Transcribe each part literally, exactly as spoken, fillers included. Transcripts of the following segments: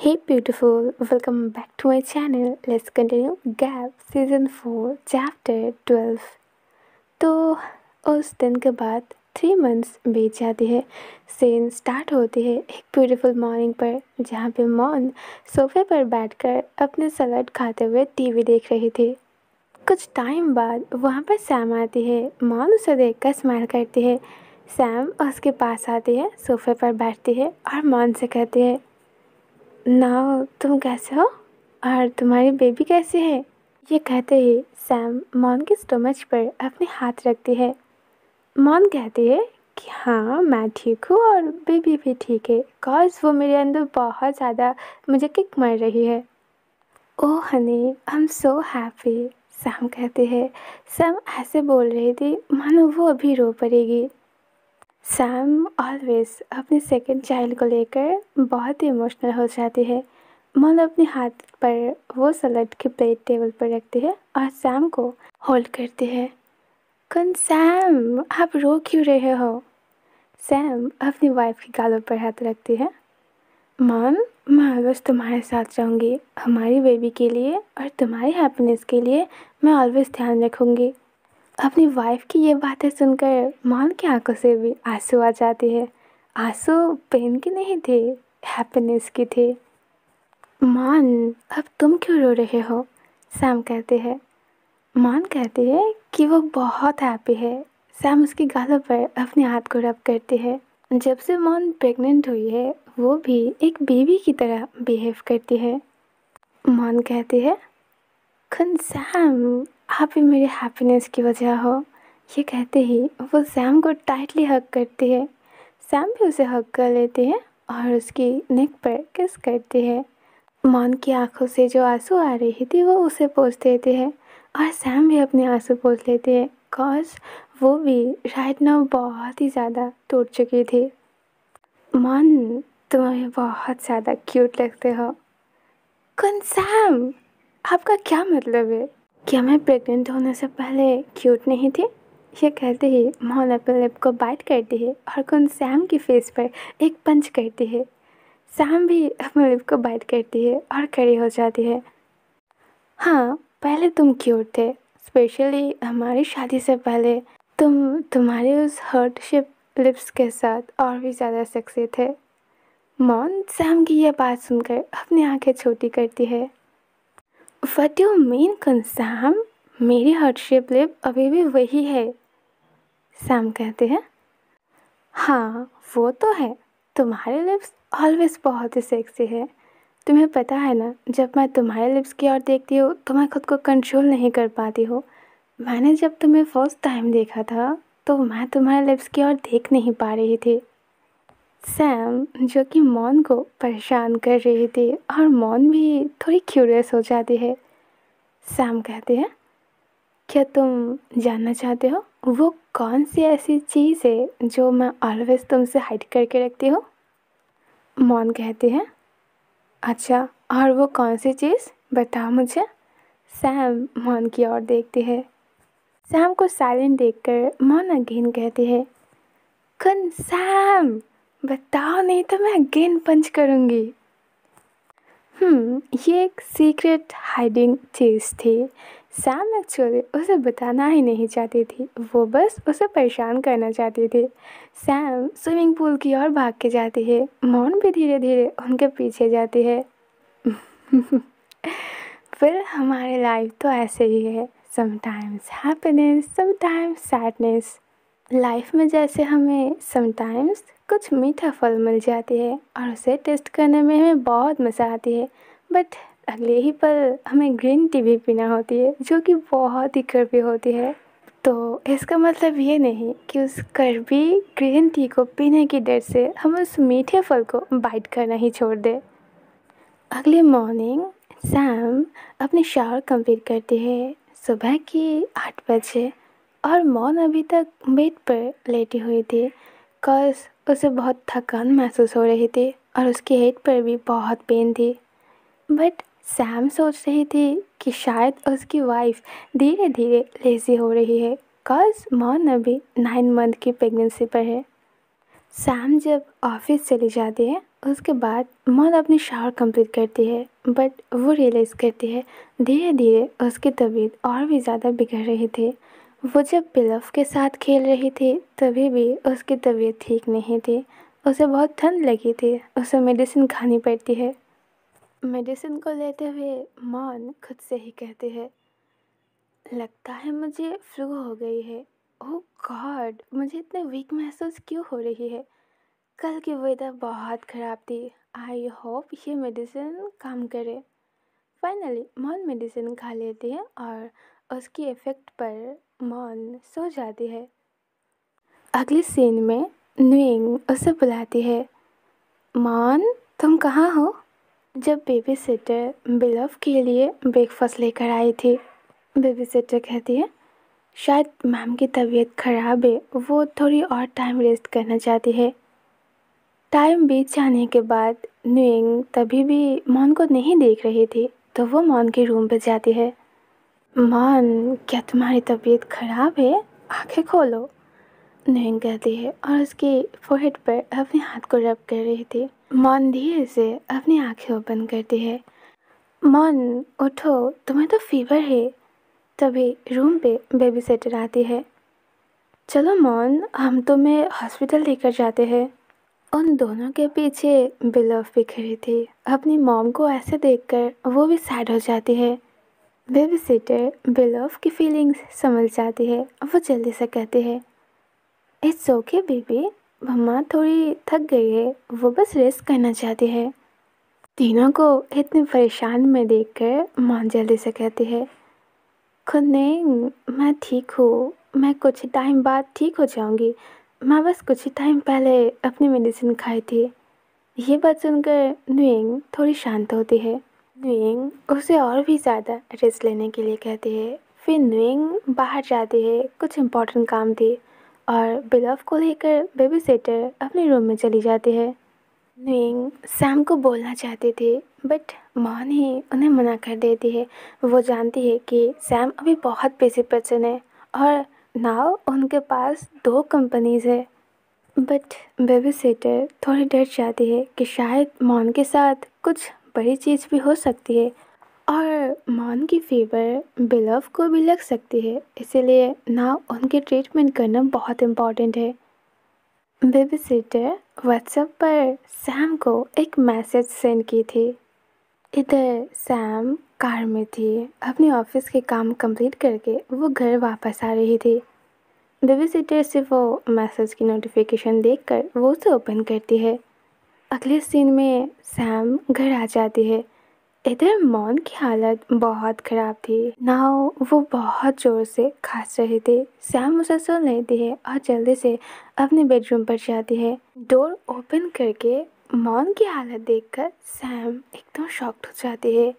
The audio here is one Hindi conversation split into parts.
Hey beautiful, welcome back to my channel. Let's continue Gap Season four Chapter twelve. तो उस दिन के बाद थ्री मंथ्स बीत जाती है। सीन स्टार्ट होती है एक ब्यूटीफुल मॉर्निंग पर, जहाँ पे मॉन सोफे पर बैठकर अपने सलाद खाते हुए टीवी देख रही थी। कुछ टाइम बाद वहाँ पर सैम आती है। मॉन उसे देखकर स्माइल करती है। सैम उसके पास आती है, सोफे पर बैठती है और मॉन से कहती है, नाउ तुम कैसे हो और तुम्हारी बेबी कैसी है। ये कहते ही सैम मॉन के स्टमच पर अपने हाथ रखती है। मॉन कहती है कि हाँ मैं ठीक हूँ और बेबी भी ठीक है, कॉज वो मेरे अंदर बहुत ज़्यादा मुझे किक मार रही है। Oh honey I am so happy, Sam कहते हैं। सैम ऐसे बोल रही थी मानो वो अभी रो पड़ेगी। सैम ऑलवेज अपने सेकंड चाइल्ड को लेकर बहुत ही इमोशनल हो जाती है। मॉन अपने हाथ पर वो सलाद की प्लेट टेबल पर रखती है और सैम को होल्ड करती है। कौन सैम, आप रो क्यों रहे हो। सैम अपनी वाइफ की गालों पर हाथ रखती है। मॉन, मैं ऑलवेज तुम्हारे साथ रहूँगी, हमारी बेबी के लिए और तुम्हारी हैप्पीनेस के लिए मैं ऑलवेज ध्यान रखूँगी। अपनी वाइफ की ये बातें सुनकर मॉन की आंखों से भी आंसू आ जाते हैं। आंसू पेन के नहीं थे, हैप्पीनेस के थे। मॉन, अब तुम क्यों रो रहे हो, सैम कहते हैं। मॉन कहती है कि वो बहुत हैप्पी है। सैम उसकी गालों पर अपने हाथ को रब करती है। जब से मॉन प्रेग्नेंट हुई है वो भी एक बेबी की तरह बिहेव करती है। मॉन कहती है, खन सैम, आप ही मेरे हैप्पीनेस की वजह हो। ये कहते ही वो सैम को टाइटली हग करती है। सैम भी उसे हग कर लेती है और उसकी नेक पर किस करती है। मॉन की आंखों से जो आंसू आ रही थी वो उसे पोंछ देती है और सैम भी अपने आंसू पोंछ लेती है, कॉज वो भी राइट नाउ बहुत ही ज़्यादा टूट चुकी थी। मॉन, तुम अभी बहुत ज़्यादा क्यूट लगते हो। कौन सैम, आपका क्या मतलब है, क्या मैं प्रेग्नेंट होने से पहले क्यूट नहीं थी। ये कहते ही मॉन अपने लिप को बाइट करती है और कौन सैम की फेस पर एक पंच करती है। सैम भी अपने लिप को बाइट करती है और खड़ी हो जाती है। हाँ, पहले तुम क्यूट थे, स्पेशली हमारी शादी से पहले तुम तुम्हारे उस हर्ट शेप लिप्स के साथ और भी ज़्यादा सेक्सी थे। मॉन सैम की यह बात सुनकर अपनी आंखें छोटी करती है। What do you mean, Sam, मेरी हार्ट शेप लिप अभी भी वही है, सैम कहते हैं। हाँ वो तो है, तुम्हारे लिप्स ऑलवेज बहुत ही सेक्सी है। तुम्हें पता है ना, जब मैं तुम्हारे लिप्स की ओर देखती हूँ तो मैं खुद को कंट्रोल नहीं कर पाती हूँ। मैंने जब तुम्हें फर्स्ट टाइम देखा था तो मैं तुम्हारे लिप्स की ओर देख नहीं पा रही थी। सैम, जो कि मॉन को परेशान कर रही थी और मॉन भी थोड़ी क्यूरियस हो जाती है। सैम कहते हैं, क्या तुम जानना चाहते हो वो कौन सी ऐसी चीज़ है जो मैं ऑलवेज तुमसे हाइड करके रखती हूँ। मॉन कहती है, अच्छा और वो कौन सी चीज़, बताओ मुझे। सैम मॉन की ओर देखती है। सैम को साइलेंट देखकर मॉन अगेन कहती है, कन सैम, बताओ नहीं तो मैं अगेन पंच करूँगी। हम्म ये एक सीक्रेट हाइडिंग चीज़ थी। सैम एक्चुअली उसे बताना ही नहीं चाहती थी, वो बस उसे परेशान करना चाहती थी। सैम स्विमिंग पूल की ओर भाग के जाती है। मॉन भी धीरे धीरे उनके पीछे जाती है। फिर हमारी लाइफ तो ऐसे ही है, sometimes happiness, sometimes sadness. Life में जैसे हमें समटाइम्स कुछ मीठा फल मिल जाती है और उसे टेस्ट करने में हमें बहुत मज़ा आती है, बट अगले ही पल हमें ग्रीन टी भी पीना होती है जो कि बहुत ही कड़वी होती है। तो इसका मतलब ये नहीं कि उस कड़वी ग्रीन टी को पीने की डर से हम उस मीठे फल को बाइट करना ही छोड़ दें। अगले मॉर्निंग सैम अपनी शावर कंप्लीट करती है, सुबह की आठ बजे, और मॉन अभी तक बेड पर लेटी हुई थी, कॉज उसे बहुत थकान महसूस हो रही थी और उसके हेड पर भी बहुत पेन थी। बट सैम सोच रही थी कि शायद उसकी वाइफ धीरे धीरे लेज़ी हो रही है, कॉज मॉन अभी नाइन मंथ की प्रेगनेंसी पर है। सैम जब ऑफिस चली जाती है उसके बाद मॉन अपनी शावर कंप्लीट करती है, बट वो रियलाइज़ करती है धीरे धीरे उसकी तबीयत और भी ज़्यादा बिगड़ रही थी। वो जब बिलफ के साथ खेल रही थी तभी भी उसकी तबीयत ठीक नहीं थी। उसे बहुत ठंड लगी थी, उसे मेडिसिन खानी पड़ती है। मेडिसिन को लेते हुए मॉन खुद से ही कहती है, लगता है मुझे फ्लू हो गई है। ओह गॉड, मुझे इतने वीक महसूस क्यों हो रही है। कल की वेदर बहुत ख़राब थी। आई होप ये मेडिसिन काम करे। फाइनली मॉन मेडिसिन खा लेती है और उसकी इफ़ेक्ट पर मॉन सो जाती है। अगली सीन में न्यूइंग उसे बुलाती है, मॉन तुम कहाँ हो। जब बेबी सिटर बिलफ के लिए ब्रेकफास्ट लेकर आई थी, बेबी सिटर कहती है, शायद मैम की तबीयत ख़राब है, वो थोड़ी और टाइम रेस्ट करना चाहती है। टाइम बीत जाने के बाद न्यूइंग तभी भी मॉन को नहीं देख रही थी, तो वो मॉन के रूम पर जाती है। मॉन, क्या तुम्हारी तबीयत ख़राब है, आंखें खोलो, न्यूइंग कहती है और उसकी फोरहेड पर अपने हाथ को रब कर रही थी। मॉन धीरे से अपनी आंखें ओपन करती है। मॉन उठो, तुम्हें तो फीवर है। तभी रूम पे बेबी सिटर आती है। चलो मॉन, हम तुम्हें हॉस्पिटल लेकर जाते हैं। उन दोनों के पीछे बिलफ भी खड़ी थी। अपनी मॉम को ऐसे देखकर वो भी सैड हो जाती है। बेबी सिटर बिलफ की फीलिंग्स समझ जाती है। वो जल्दी से कहती है, इट्स ओके बेबी, मम्मा थोड़ी थक गई है, वो बस रेस्ट करना चाहती है। तीनों को इतने परेशान में देखकर मॉम जल्दी से कहती है, खुद नहीं, मैं ठीक हूँ, मैं कुछ टाइम बाद ठीक हो जाऊँगी। मैं बस कुछ ही टाइम पहले अपनी मेडिसिन खाई थी। ये बात सुनकर न्यूइंग थोड़ी शांत होती है। न्यूइंग उसे और भी ज़्यादा रेस्ट लेने के लिए कहती है। फिर न्यूइंग बाहर जाती है, कुछ इम्पोर्टेंट काम थी, और बिलफ को लेकर बेबी सिटर अपने रूम में चली जाती है। न्यूइंग सैम को बोलना चाहती थी, बट मॉन ही उन्हें मना कर देती है। वो जानती है कि सैम अभी बहुत बिजी पर्सन है और नाउ उनके पास दो कंपनीज है। बट बेबी सिटर थोड़ी डर जाती है कि शायद मॉन के साथ कुछ बड़ी चीज़ भी हो सकती है और मॉन की फीवर बिलफ को भी लग सकती है, इसीलिए नाउ उनकी ट्रीटमेंट करना बहुत इम्पॉर्टेंट है। बेबी सिटर व्हाट्सएप पर सैम को एक मैसेज सेंड की थी। इधर सैम कार में थी, अपने ऑफिस के काम कंप्लीट करके वो घर वापस आ रही थी। बेबी सिटर से वो मैसेज की नोटिफिकेशन देखकर वो उसे ओपन करती है। अगले सीन में सैम घर आ जाती है। इधर मॉन की हालत बहुत ख़राब थी। नाउ वो बहुत ज़ोर से खांस रही थी। सैम उसे सुन लेती है और जल्दी से अपने बेडरूम पर जाती है। डोर ओपन करके मॉन की हालत देखकर सैम एकदम शॉक्ड हो जाती है।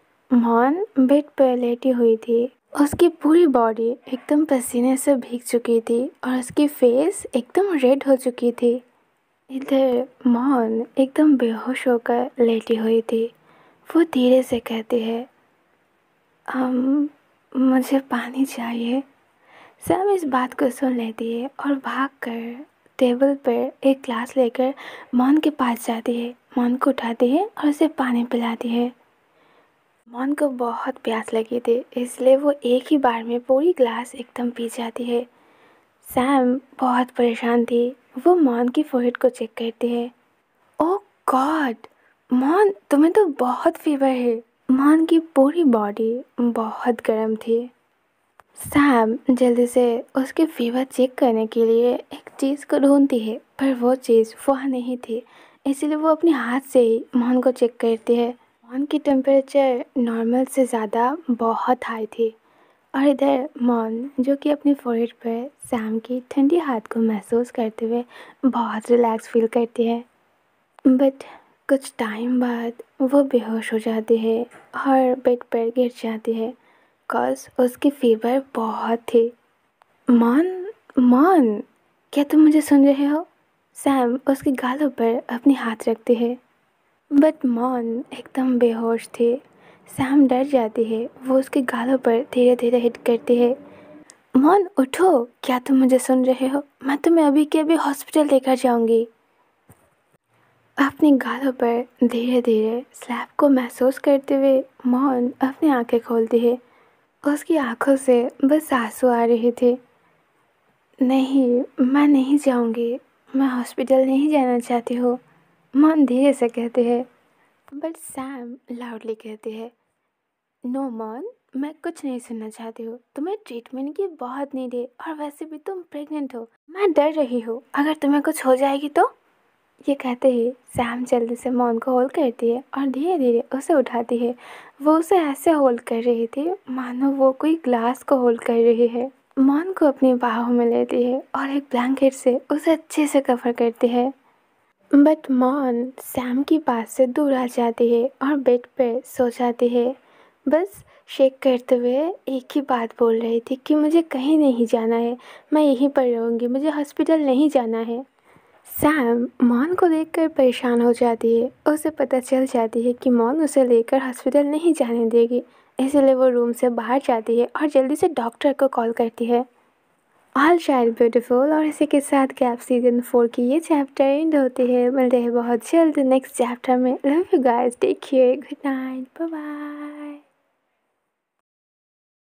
मॉन बेड पर लेटी हुई थी। उसकी पूरी बॉडी एकदम पसीने से भीग चुकी थी और उसकी फेस एकदम रेड हो चुकी थी। इधर मॉन एकदम बेहोश होकर लेटी हुई थी। वो धीरे से कहती है, अम मुझे पानी चाहिए। सैम इस बात को सुन लेती है और भागकर टेबल पर एक ग्लास लेकर मॉन के पास जाती है। मॉन को उठाती है और उसे पानी पिलाती है। मॉन को बहुत प्यास लगी थी, इसलिए वो एक ही बार में पूरी ग्लास एकदम पी जाती है। सैम बहुत परेशान थी। वो मॉन की फोरहेड को चेक करती है। ओह गॉड, मॉन तुम्हें तो बहुत फीवर है। मॉन की पूरी बॉडी बहुत गर्म थी। सैम जल्दी से उसके फीवर चेक करने के लिए एक चीज़ को ढूंढती है, पर वो चीज़ वहाँ नहीं थी, इसीलिए वो अपने हाथ से ही मॉन को चेक करती है। मॉन की टेम्परेचर नॉर्मल से ज़्यादा बहुत हाई थी और इधर मॉन, जो कि अपनी फोरहेड पर सैम की ठंडी हाथ को महसूस करते हुए बहुत रिलैक्स फील करती है। बट कुछ टाइम बाद वो बेहोश हो जाती है और बेड पर गिर जाती है, कॉज उसकी फीवर बहुत थी। मॉन, मॉन, क्या तुम मुझे सुन रहे हो। सैम उसके गालों पर अपनी हाथ रखते है, बट मॉन एकदम बेहोश थी। सैम डर जाती है। वो उसके गालों पर धीरे धीरे हिट करती है। मॉन उठो, क्या तुम मुझे सुन रहे हो, मैं तुम्हें अभी के अभी हॉस्पिटल लेकर जाऊंगी। अपने गालों पर धीरे धीरे स्लैब को महसूस करते हुए मौन अपनी आंखें खोलती है। उसकी आंखों से बस आंसू आ रहे थे। नहीं, मैं नहीं जाऊंगी। मैं हॉस्पिटल नहीं जाना चाहती हूँ, मौन धीरे से कहते हैं। बट सैम लाउडली कहते हैं, नो मॉन, मैं कुछ नहीं सुनना चाहती हूँ। तुम्हें ट्रीटमेंट की बहुत नीड है और वैसे भी तुम प्रेग्नेंट हो। मैं डर रही हूँ अगर तुम्हें कुछ हो जाएगी तो। ये कहते ही सैम जल्दी से मॉन को होल्ड करती है और धीरे धीरे उसे उठाती है। वो उसे ऐसे होल्ड कर रही थी मानो वो कोई ग्लास को होल्ड कर रही है। मॉन को अपनी बाहों में लेती है और एक ब्लैंकेट से उसे अच्छे से कवर करती है। बट मॉन सैम की बात से दूर आ जाती है और बेड पर सो जाती है। बस शेक करते हुए एक ही बात बोल रही थी कि मुझे कहीं नहीं जाना है, मैं यहीं पर रहूँगी, मुझे हॉस्पिटल नहीं जाना है। सैम मॉन को देखकर परेशान हो जाती है। उसे पता चल जाती है कि मॉन उसे लेकर हॉस्पिटल नहीं जाने देगी, इसलिए वो रूम से बाहर जाती है और जल्दी से डॉक्टर को कॉल करती है। ऑल चाइल्ड ब्यूटीफुल, और इसी के साथ गैप सीजन फोर की ये चैप्टर एंड होती है। मिलते हैं बहुत जल्द नेक्स्ट चैप्टर में। Love you guys, take care, good night, bye bye.